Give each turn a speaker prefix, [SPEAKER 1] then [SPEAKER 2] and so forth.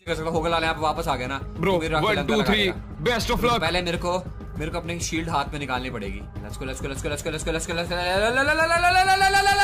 [SPEAKER 1] कर सकता। होगल वाले यहाँ पे वापस आ गया ना
[SPEAKER 2] ब्रो 1 2 3 बेस्ट ऑफ लक।
[SPEAKER 1] पहले मेरे को अपनी शील्ड हाथ में निकालनी पड़ेगी। Let's go let's go let's go let's go let's go let's go.